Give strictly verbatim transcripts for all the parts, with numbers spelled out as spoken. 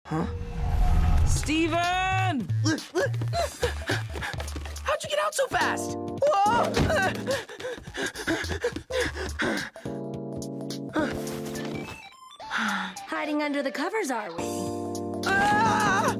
Huh? Steven! How'd you get out so fast? Whoa! Hiding under the covers, are we? Ah!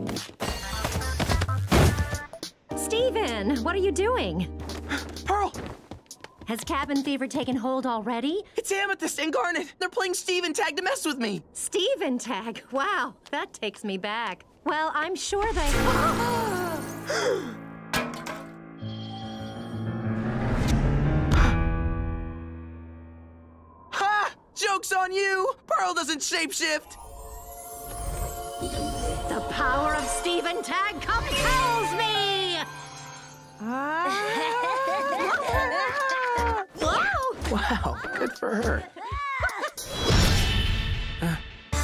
Steven, what are you doing? Pearl! Has cabin fever taken hold already? It's Amethyst and Garnet! They're playing Steven tag to mess with me! Steven tag? Wow, that takes me back. Well, I'm sure they... Ha! Joke's on you! Pearl doesn't shapeshift! The power of Steven tag compels me! Whoa! Wow, good for her. Uh.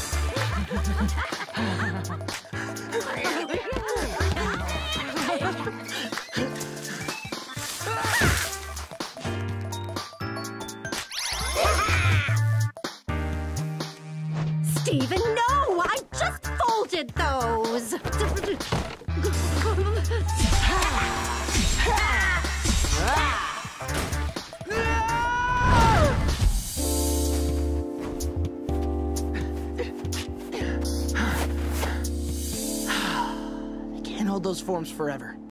Steven, no! I just folded those! Can't hold those forms forever.